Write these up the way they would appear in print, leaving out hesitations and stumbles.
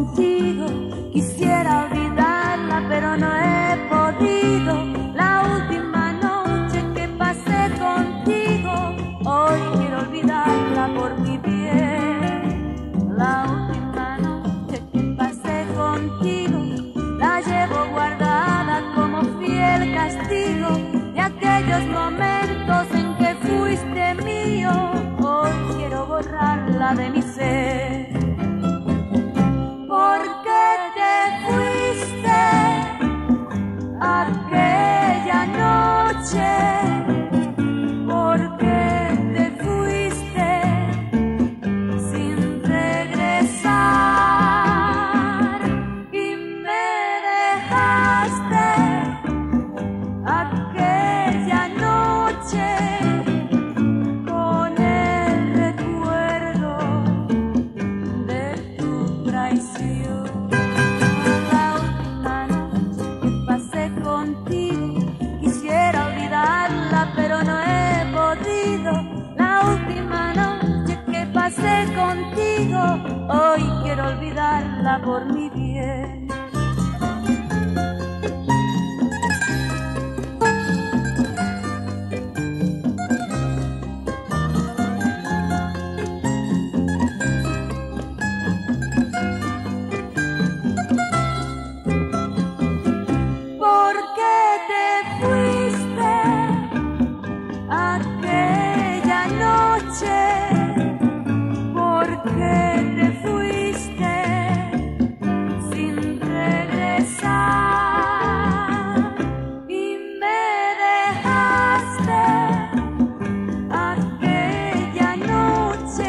contigo. Quisiera olvidarla, pero no he podido. La última noche que pasé contigo, hoy quiero olvidarla por mi bien. La última noche que pasé contigo, la llevo guardada como fiel castigo de aquellos momentos en que fuiste mío. Hoy quiero borrarla de mi ser. ¿Por qué te fuiste aquella noche? ¿Por qué te fuiste sin regresar? Y me dejaste aquella noche con el recuerdo de tu traición. La última noche que pasé contigo, quisiera olvidarla, pero no he podido. La última noche que pasé contigo, hoy quiero olvidarla por mi bien. ¿Por qué te fuiste aquella noche? ¿Por qué te fuiste sin regresar? Y me dejaste aquella noche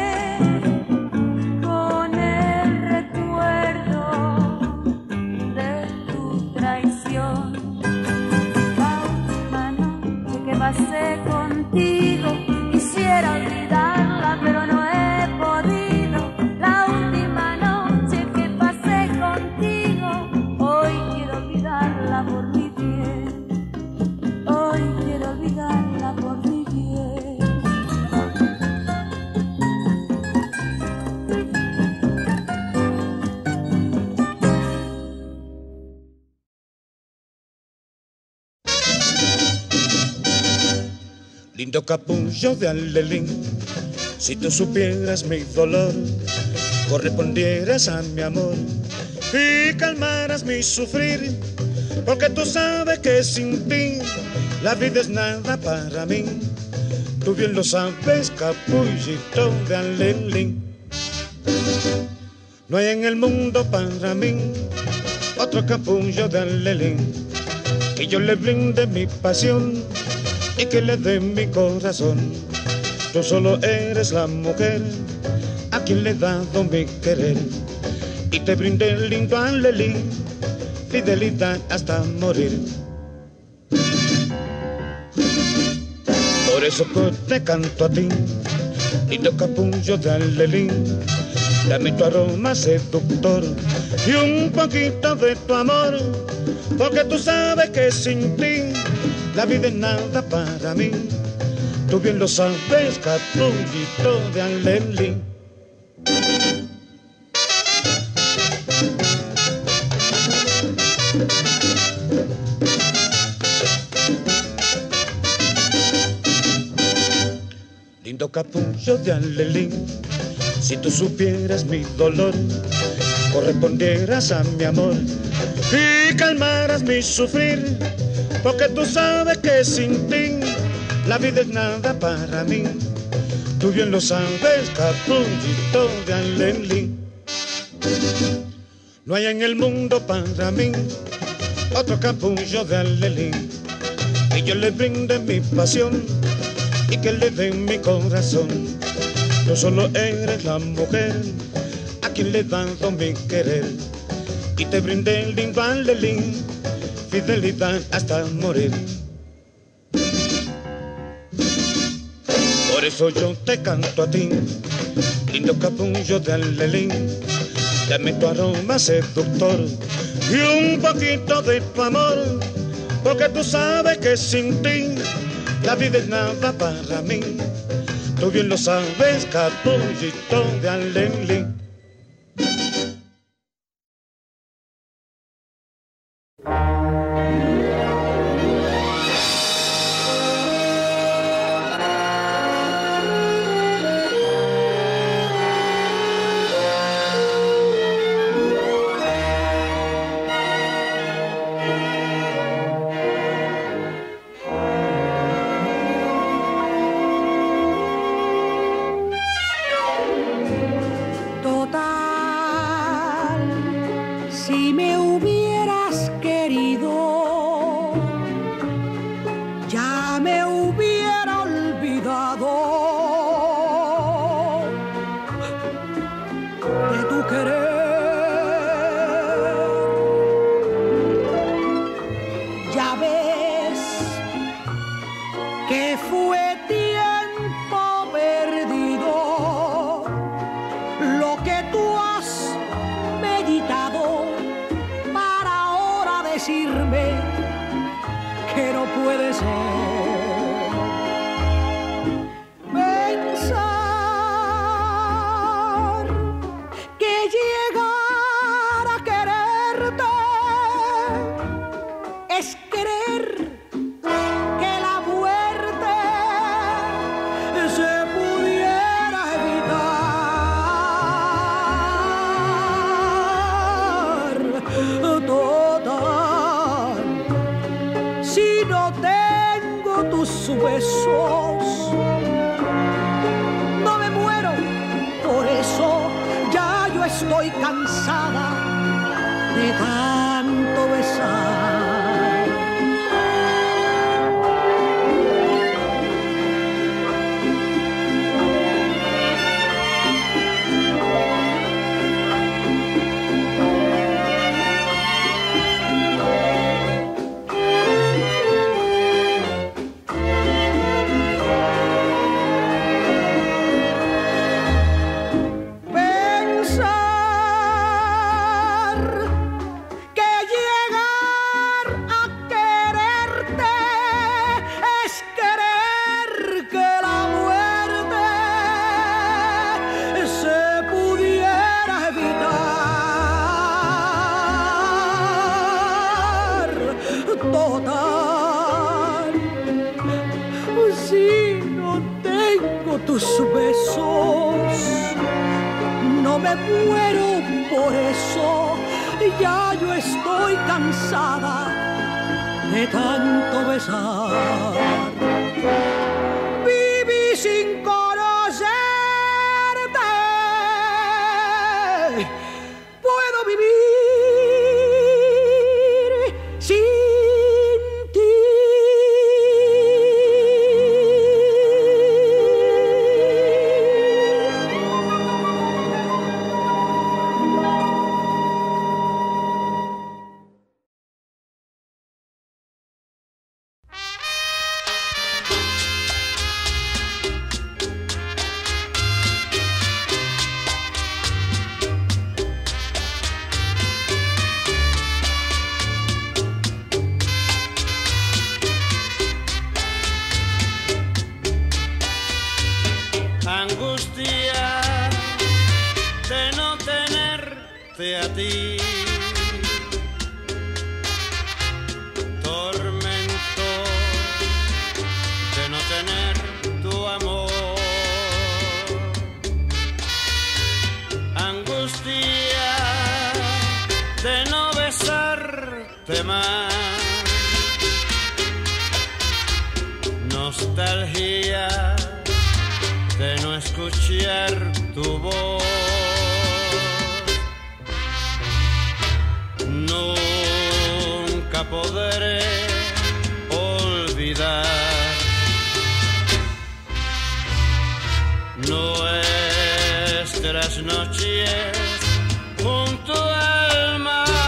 con el recuerdo de tu traición. La última noche que pasé contigo, quisiera olvidarla, pero no he podido. La última noche que pasé contigo, hoy quiero olvidarla por mi bien. Hoy quiero olvidarla por mi bien. Lindo capullo de alelín, si tú supieras mi dolor, correspondieras a mi amor y calmaras mi sufrir, porque tú sabes que sin ti la vida es nada para mí. Tú bien lo sabes, capullito de alelín. No hay en el mundo para mí otro capullo de alelín, que yo le brinde mi pasión y que le dé mi corazón. Tú solo eres la mujer a quien le he dado mi querer, y te brindé el lindo alelí, fidelidad hasta morir. Por eso que te canto a ti, lindo capullo de alelí. Dame tu aroma seductor y un poquito de tu amor, porque tú sabes que sin ti la vida es nada para mí. Tú bien lo sabes, capullito de alelí. Lindo capullo de alelí, si tú supieras mi dolor, correspondieras a mi amor y calmaras mi sufrir, porque tú sabes que sin ti la vida es nada para mí. Tú bien lo sabes, capullito de alelí. No hay en el mundo para mí otro capullo de alelí, que yo le brinde mi pasión y que le dé mi corazón. Tú solo eres la mujer a quien le he dado mi querer, y te brindé el lindo alelí, fidelidad hasta morir. Por eso yo te canto a ti, lindo capullo de alelí. Dame tu aroma seductor y un poquito de tu amor, porque tú sabes que sin ti la vida es nada para mí. Tú bien lo sabes, capullito de alelí. estoy cansada de tanto besar. Tus besos, no me muero por eso, ya yo estoy cansada de tanto besar. Viví sin conocerte, puedo vivir sin ti. Angustia de no tenerte a ti, tormento de no tener tu amor, angustia de no besarte más, nostalgia de no escuchar tu voz. Nunca podré olvidar nuestras noches junto al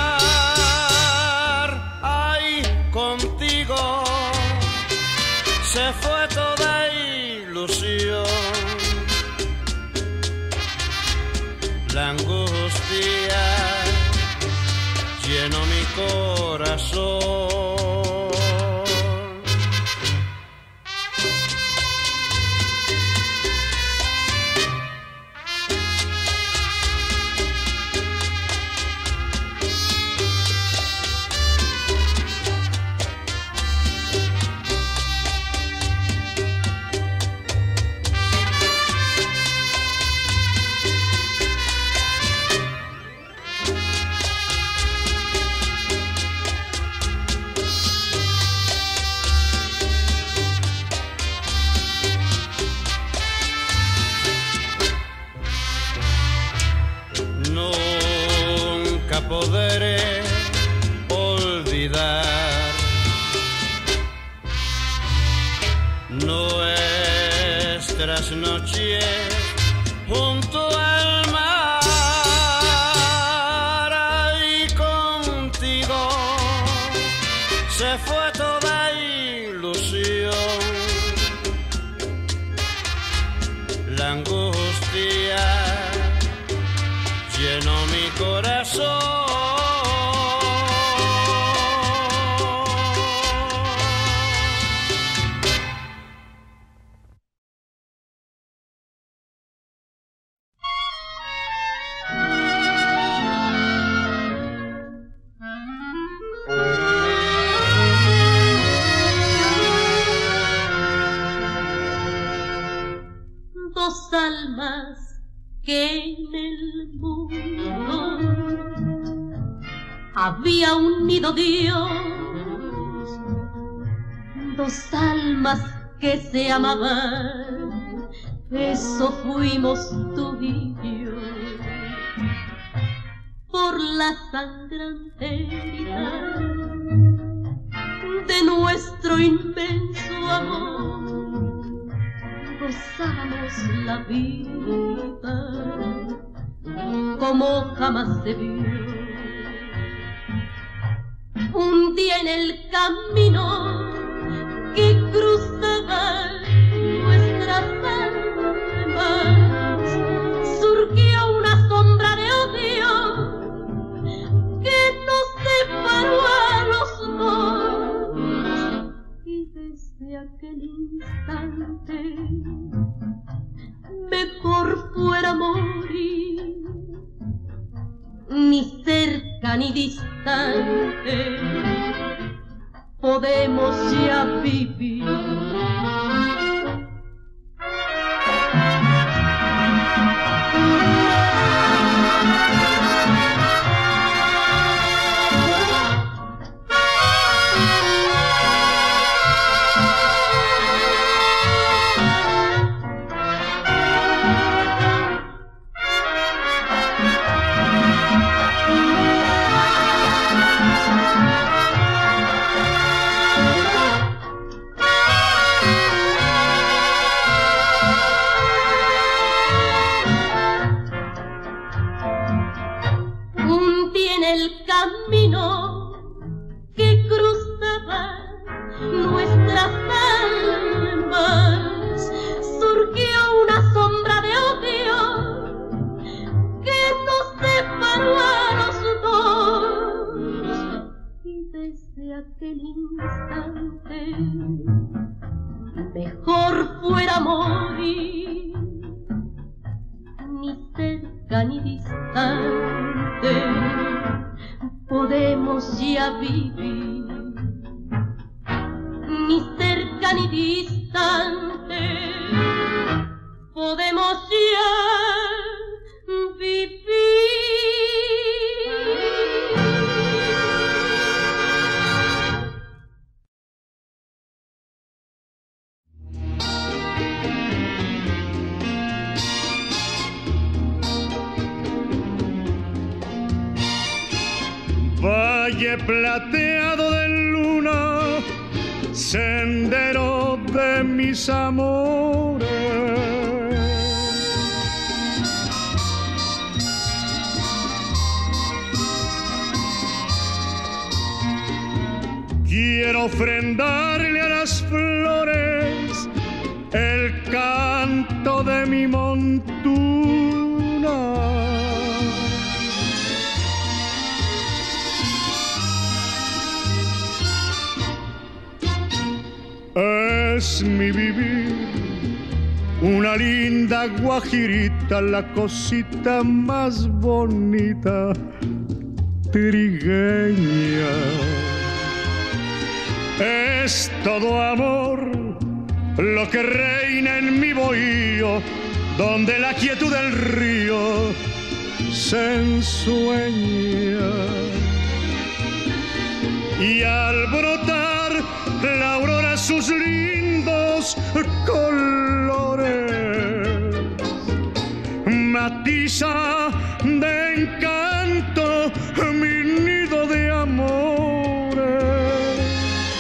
mar. Ay, contigo se fue toda ilusión. La angustia llenó mi corazón. Podré olvidar nuestras noches junto al mar. Ay, contigo se fue toda ilusión. La angustia llenó mi corazón. Dos almas que en el mundo había unido Dios, dos almas que se amaban, eso fuimos tú y yo. por la sangrante herida de nuestro inmenso amor, gozábamos la vida como jamás se vio. Un día en el camino que cruzaba nuestras almas surgió una sombra de odio que nos separó a los dos, y desde aquel instante mejor fuera morir, ni cerca ni distante podemos ya vivir. Mejor fuera morir, ni cerca ni distante podemos ya vivir, ni cerca ni distante podemos ya vivir. Valle plateado de luna, sendero de mis amores. Quiero ofrendarle a las flores el canto de mi montuna. Es mi vivir, una linda guajirita, la cosita más bonita, trigueña. Es todo amor lo que reina en mi bohío, donde la quietud del río se ensueña. Y al brotar la aurora sus lindos colores matiza de encanto mi nido de amores.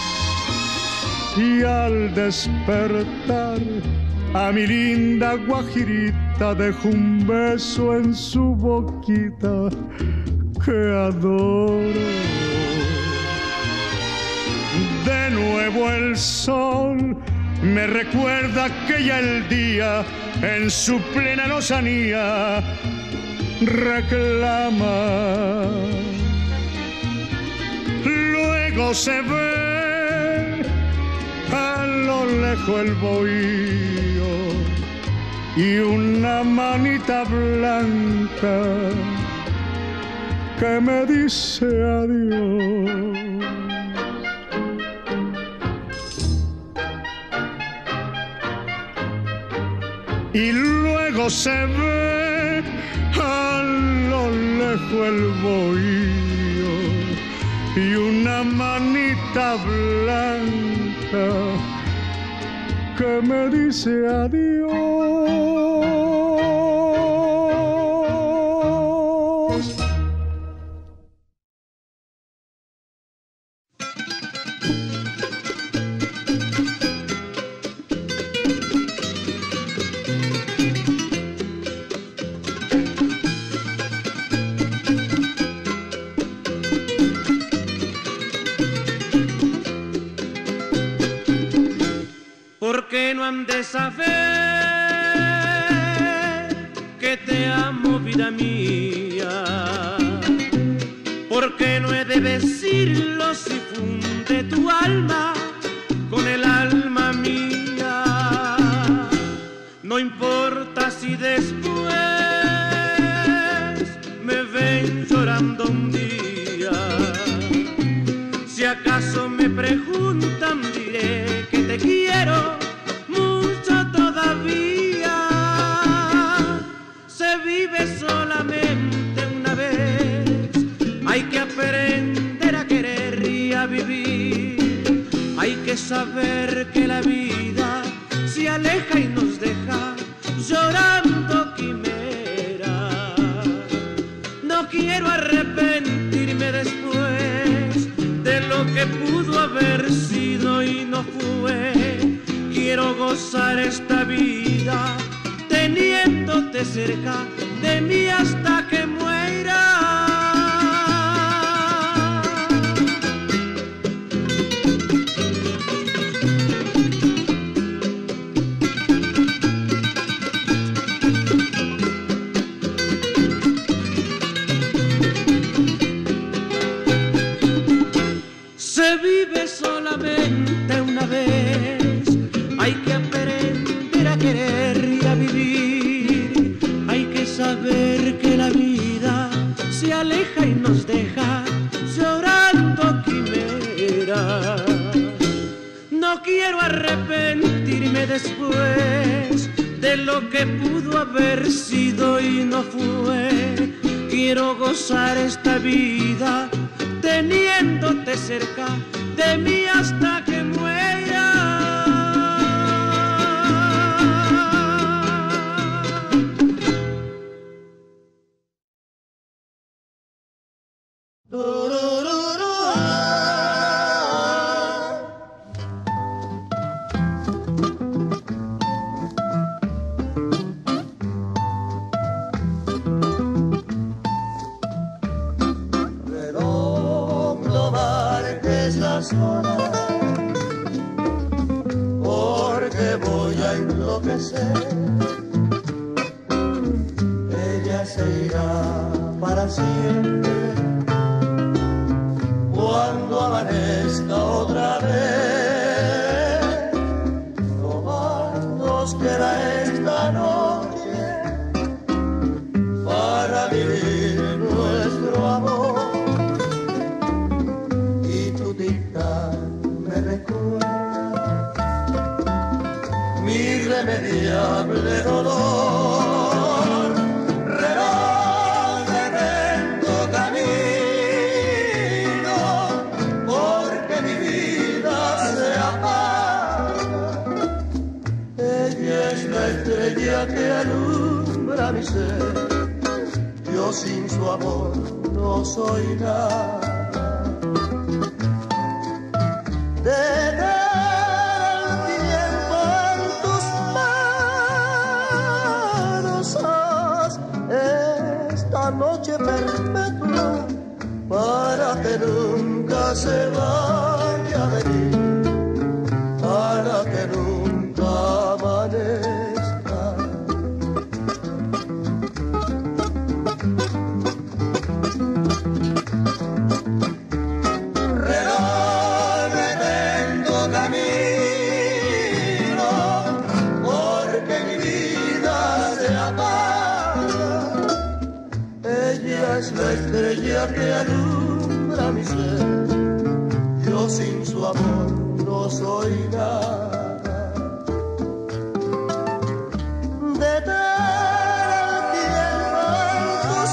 Y al despertar a mi linda guajirita dejo un beso en su boquita que adoro. De nuevo el sol me recuerda que ya el día en su plena lozanía reclama. Luego se ve a lo lejos el bohío y una manita blanca que me dice adiós. Y luego se ve a lo lejos el bohío y una manita blanca que me dice adiós. han de saber que te amo, vida mía, porque no he de decirlo si funde tu alma con el alma mía. No importa si después me ven llorando un día, si acaso me preguntan diré que te quiero mucho todavía. Se vive solamente una vez, hay que aprender a querer y a vivir. Hay que saber que la vida se aleja y nos deja llorando quimera. No quiero arrepentirme después de lo que pudo haber sido y no fue. Quiero gozar esta vida teniéndote cerca de mí hasta que muera. Se vive solamente una vez, hay que aprender a querer y a vivir. Hay que saber que la vida se aleja y nos deja llorando quimera. No quiero arrepentirme después de lo que pudo haber sido y no fue. Quiero gozar esta vida teniéndote cerca de mí hasta que muera. Porque voy a enloquecer. Ella se irá para siempre cuando amanezca otra vez. No más nos queda esta noche para vivir nuestro amor. Mi irremediable dolor, reloj detento camino, porque mi vida se apaga. Ella es la estrella que alumbra mi ser, yo sin su amor no soy nada. Noche perpetua para que nunca se vaya de mí, para que nunca amanezca. Reloj detento camino, porque mi vida se apaga. Ella es la estrella que alumbra mi ser, yo sin su amor no soy nada. Detén el tiempo en tus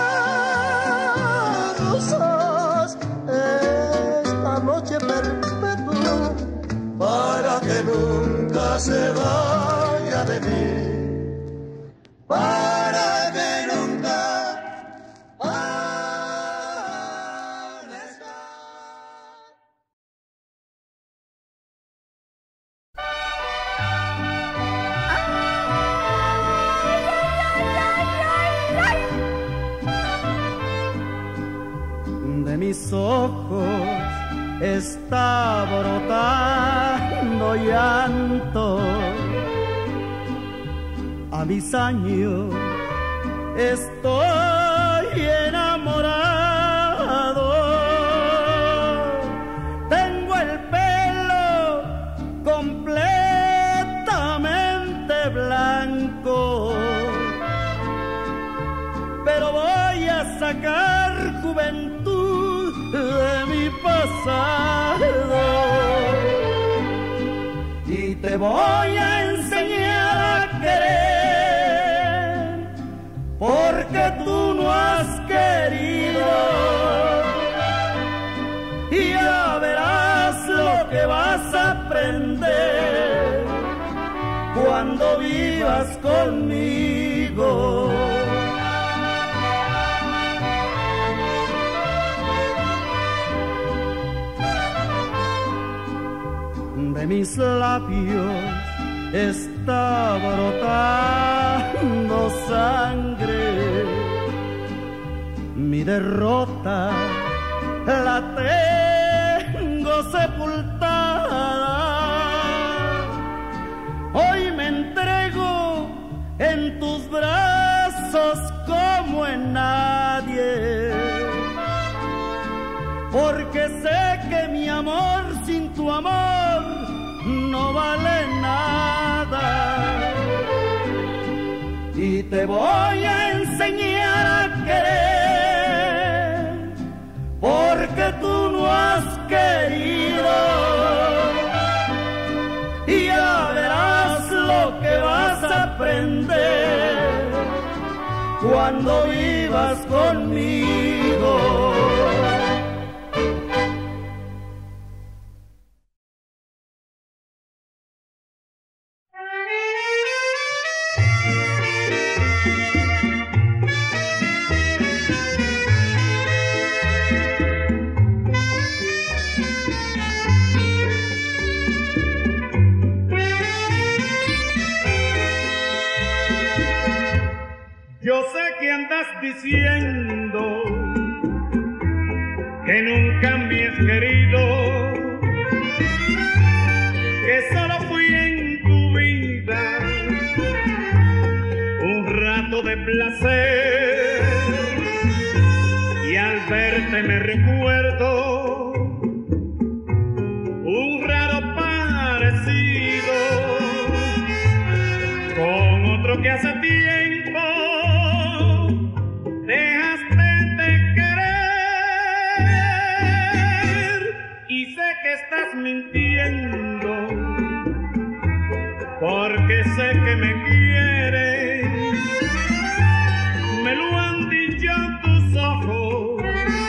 manos, esta noche perpetua, para que nunca se vaya de mí, para que nunca mis ojos está brotando llanto mis años estoy enamorado. Tengo el pelo completamente blanco, pero voy a sacar juventud de mi pasado y te voy a enseñar a querer porque tú no has querido, y ya verás lo que vas a aprender cuando vivas conmigo. De mis labios está brotando sangre, mi derrota la tengo sepultada. Hoy me entrego en tus brazos como en nadie, porque sé que mi amor sin tu amor no vale nada. Y te voy a enseñar a querer porque tú no has querido, y ya verás lo que vas a aprender cuando vivas conmigo. Yo sé que andas diciendo que nunca me has querido, que solo fui en tu vida un rato de placer, y al verte me recuerdo un raro parecido con otro que hace tiempo dejaste de querer, y sé que estás mintiendo porque sé que me quieres. Me lo han dicho tus ojos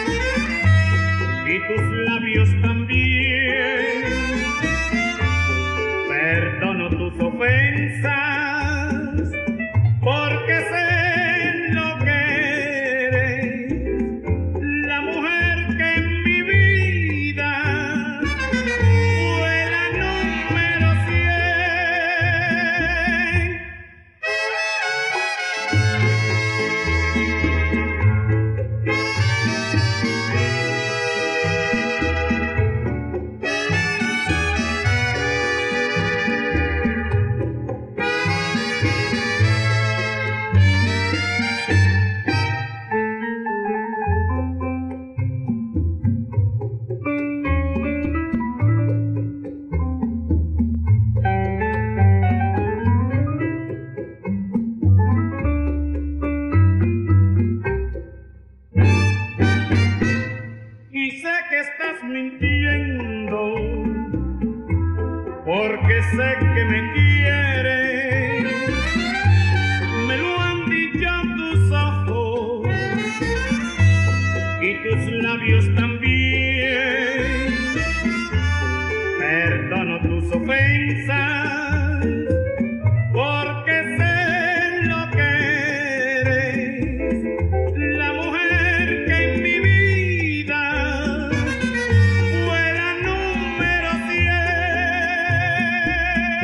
y tus labios también. Perdono tus ofensas porque sé lo que eres, la mujer que en mi vida fue la número 100. Y sé que estás mintiendo porque sé que me quieres. Me lo han dicho tus ojos y tus labios también. Perdono tus ofensas porque sé lo que eres, la mujer que en mi vida fue la número 100.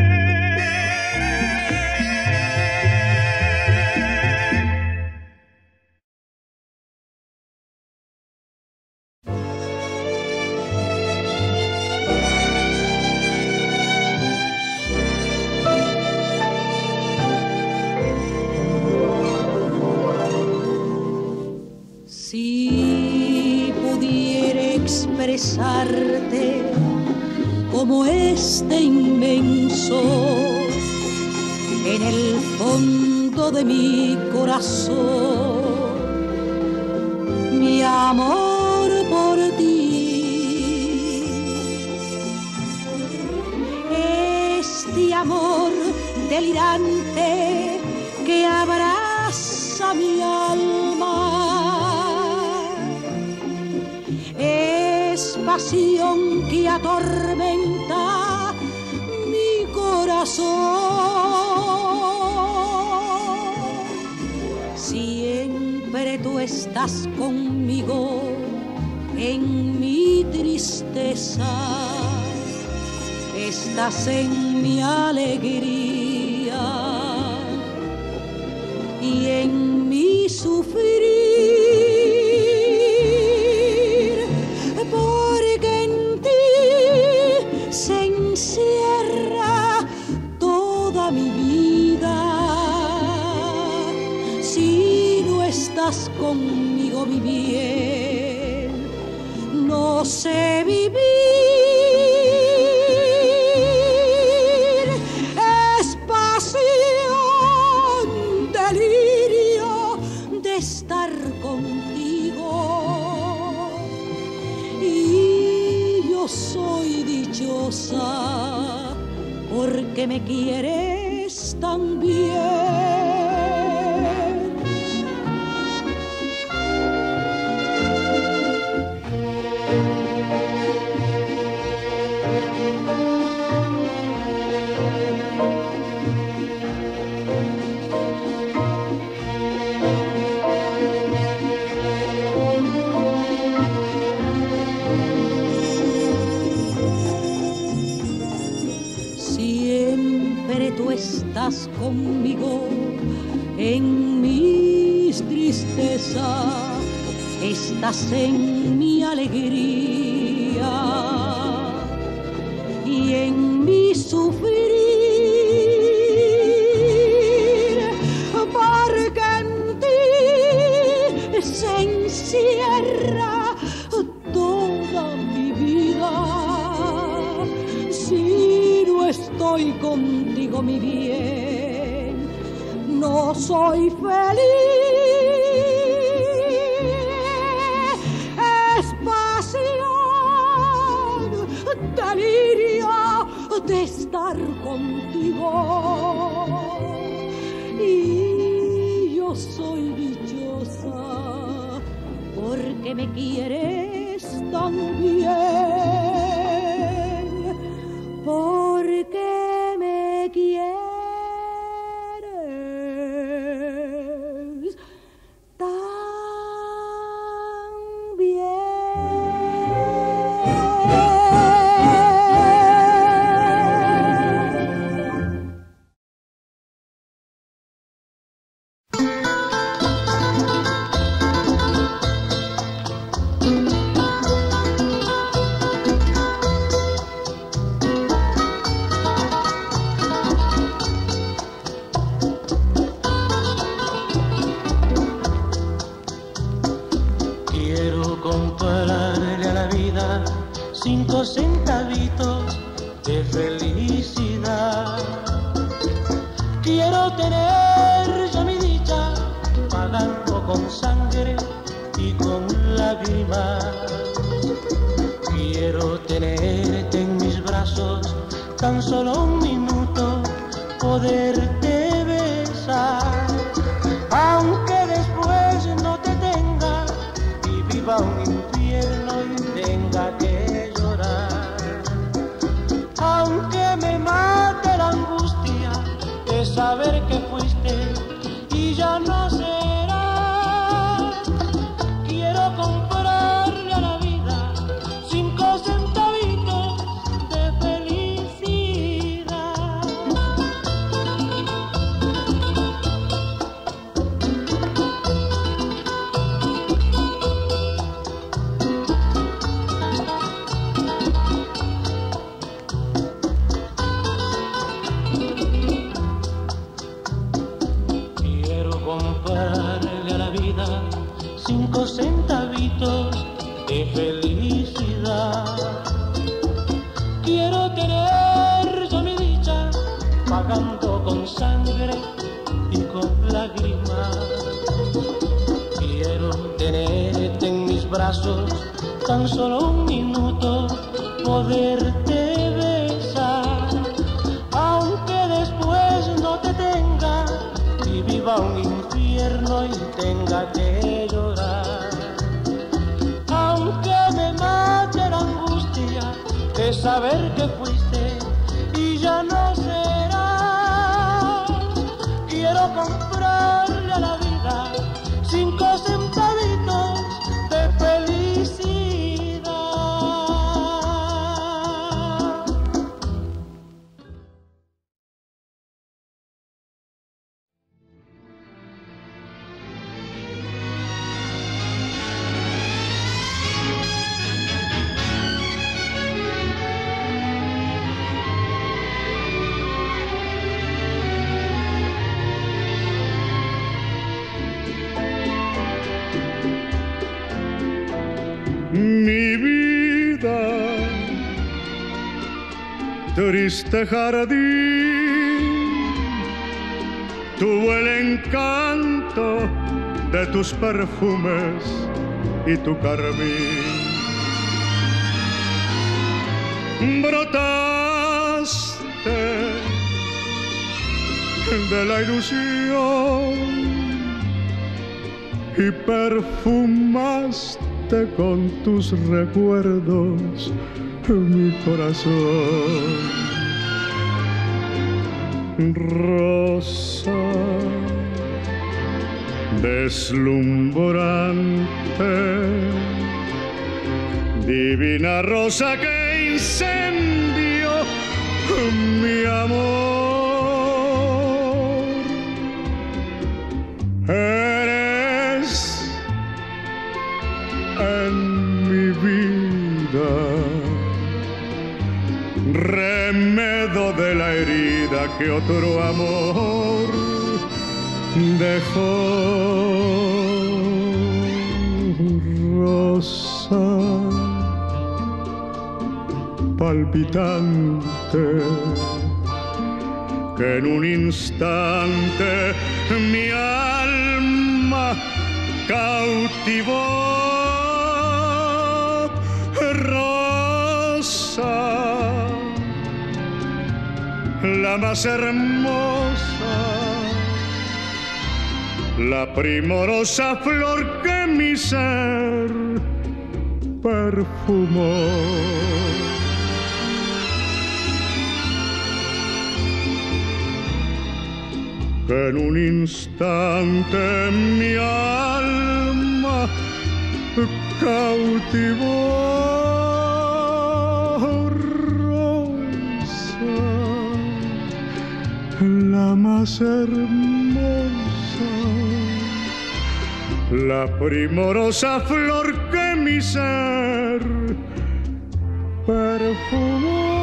besarte como este inmenso en el fondo de mi corazón, mi amor por ti, este amor delirante que abraza mi alma, es pasión que atormenta mi corazón. Siempre tú estás conmigo en mi tristeza, estás en mi alegría y en mi sufrir, porque en ti se encierra toda mi vida. Si no estás conmigo, mi bien, no sé vivir. Es pasión, delirio de estar contigo, y yo soy dichosa porque me quieres tan bien. Tú estás conmigo en mis tristezas, estás en mi alegría y en mi sufrir, porque en ti se encierra toda mi vida. Si no estoy contigo, mi bien, no soy feliz. Es pasión, delirio de estar contigo, y yo soy dichosa porque me quieres tan bien, porque me quieres tan bien. Comprarle a la vida 5 centavitos de felicidad. Quiero tener yo mi dicha pagando con sangre y con lágrimas. Quiero tenerte en mis brazos tan solo un minuto, poderte besar, aunque después no te tenga y viva un infierno y tenga que llorar, aunque me mate la angustia de saber que fuiste y ya no será. Quiero comprarle a la vida 5 centavitos de felicidad. Comprarle a la vida 5 centavitos de felicidad. con sangre y con lágrimas. Quiero tenerte en mis brazos tan solo un minuto, poderte besar, aunque después no te tenga y viva un infierno y tenga que llorar. Aunque me mate la angustia de saber que fuiste y ya no serás, quiero comprarle a la vida 5 centavitos de felicidad. Mi vida, triste jardín, tuvo el encanto de tus perfumes y tu carmín. Brotaste de la ilusión y perfumaste con tus recuerdos mi corazón. Rosa deslumbrante, divina rosa que incendió mi amor. Eres en mi vida remedio de la herida que otro amor dejó. Rosa palpitante que en un instante mi alma cautivó. Rosa, la más hermosa, la primorosa flor que mi ser perfumó. Que en un instante mi alma cautivó. Rosa, la más hermosa, la primorosa flor que mi ser perfumó.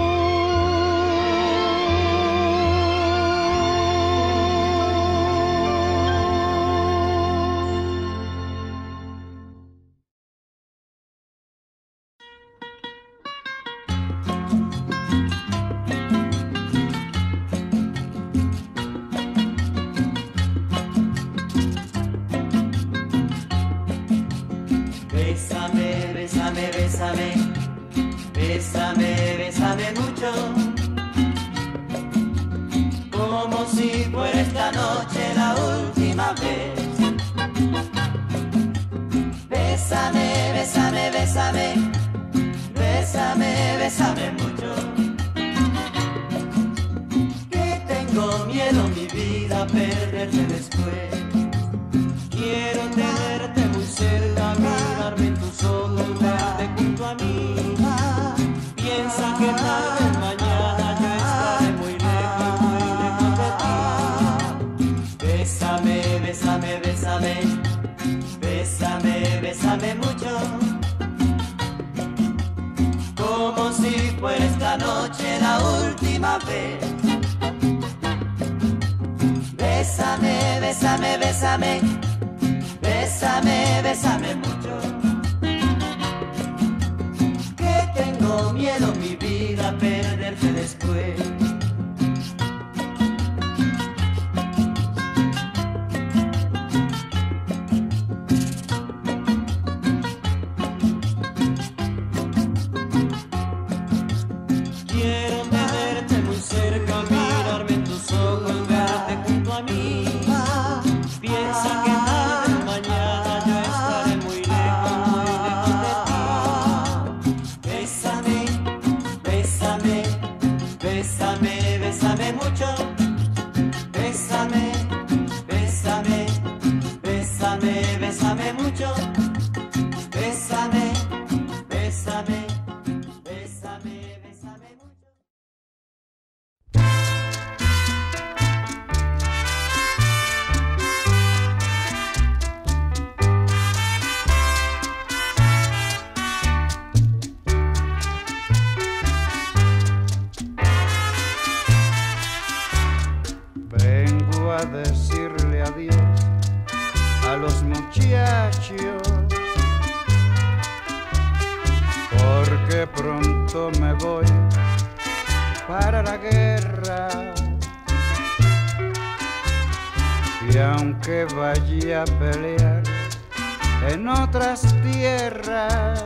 Bésame, bésame, bésame, bésame, bésame mucho, como si fuera esta noche la última vez. Bésame, bésame, bésame, bésame, bésame mucho, que tengo miedo mi vida a perderte después. Quiero tenerte muy cerca, mirarme en tus ojos, verte junto a mí. Piensa que tal vez mañana yo estaré muy lejos de ti. Bésame, bésame, bésame, bésame, bésame mucho, como si fuera esta noche la última vez. Bésame, bésame, bésame, bésame, bésame mucho, que tengo miedo mi vida a perderte después. muchacho, porque pronto me voy para la guerra. Y aunque vaya a pelear en otras tierras,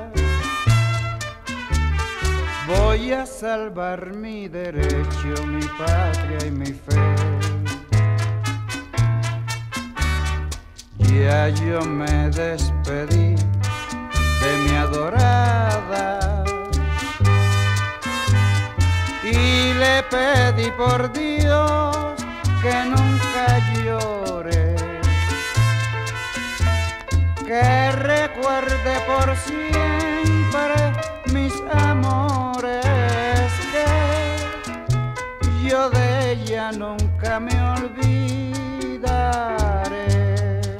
voy a salvar mi derecho, mi patria y mi fe. Ya yo me despedí de mi adorada y le pedí por Dios que nunca llore, que recuerde por siempre mis amores, que yo de ella nunca me olvidaré.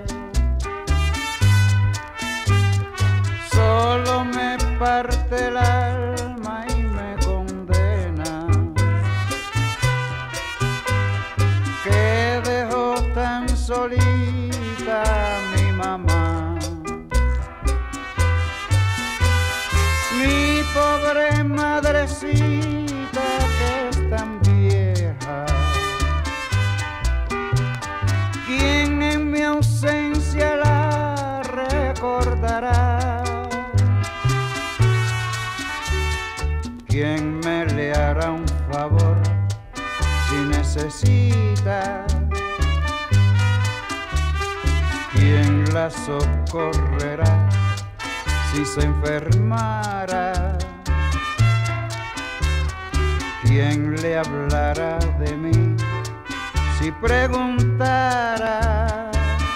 Solo me parte el alma y me condena que dejó tan solita a mi mamá. Mi pobre madrecita que es tan vieja, ¿quién en mi ausencia la recordará? ¿Quién me le hará un favor si necesita? ¿Quién la socorrerá si se enfermara? ¿Quién le hablará de mí si preguntara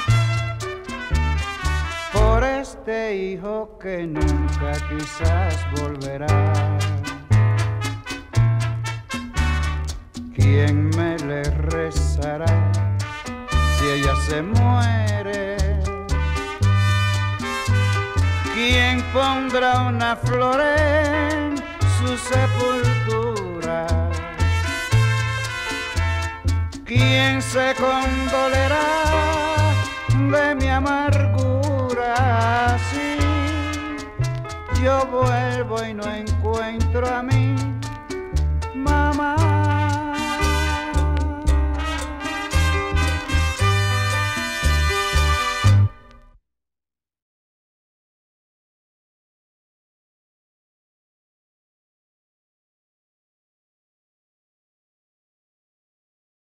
por este hijo que nunca quizás volverá? ¿Quién me le rezará si ella se muere? ¿Quién pondrá una flor en su sepultura? ¿Quién se condolerá de mi amargura si yo vuelvo y no encuentro a mi mamá?